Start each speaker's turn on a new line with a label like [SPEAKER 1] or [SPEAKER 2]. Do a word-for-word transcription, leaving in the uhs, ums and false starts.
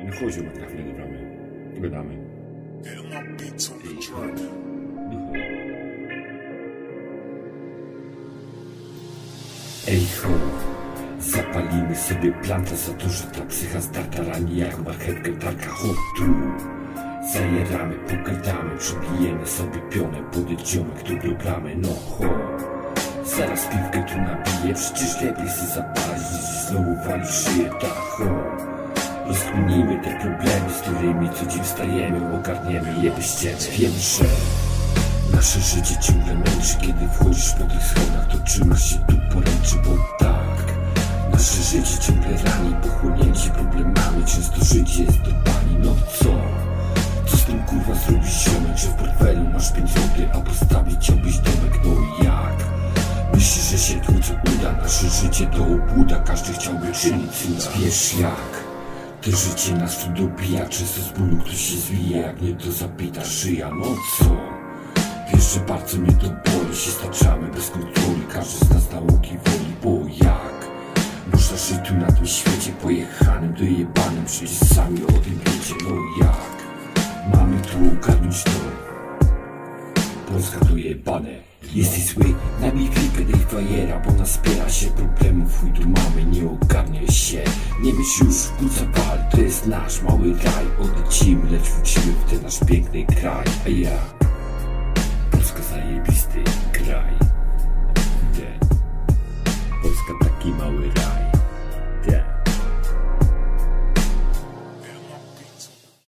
[SPEAKER 1] No chodź, na chwilę dobramy. Pogadamy. Ej ho, zapalimy sobie planta za to, że ta psycha zdarta rani jak marchewkę tarka. Chodź tu, zajeramy, pogadamy, przybijemy sobie pionę, podejdziemy, tu gramy, no ho. Zaraz piwkę tu nabiję, przecież lepiej się zapalić, niż znowu walić szyję, tak ho. Rozkminimy te problemy, z którymi co dzień wstajemy, ogarniemy je bez ciebie. Wiem, że nasze życie ciągle męczy, kiedy wchodzisz po tych schodach, to trzymasz się tu poręczy, bo tak, nasze życie ciągle rani, pochłonięci problemami, często życie jest do pani. No co? Co z tym kurwa zrobisz, ziomek, że w portfelu masz pięć złotych, a postawić chciałbyś domek, no jak? Myślisz, że się tłuce uda, nasze życie to obłuda, każdy chciałby czynić cuda. Wiesz jak? To życie nas tu dobija, często z bólu ktoś się zwija, jak nie to zabita szyja, no co? Wiesz, że bardzo mnie to boli, się staczamy bez kontroli, każdy z nas nauki woli, bo jak? Można żyć tu na tym świecie pojechanym, dojebanym, przecież sami o tym wiecie, no jak? Mamy tu ogarnąć to, Polska dojebane. Jesteś zły, na mi klipę dej fajera, bo naspiera się problemów, chuj tu mamy, nie ogarniaj się. Nie myśl już, kuca wal, to jest nasz mały raj. Odlecimy, lecz wrócimy w ten nasz piękny kraj. A ja, Polska zajebisty kraj.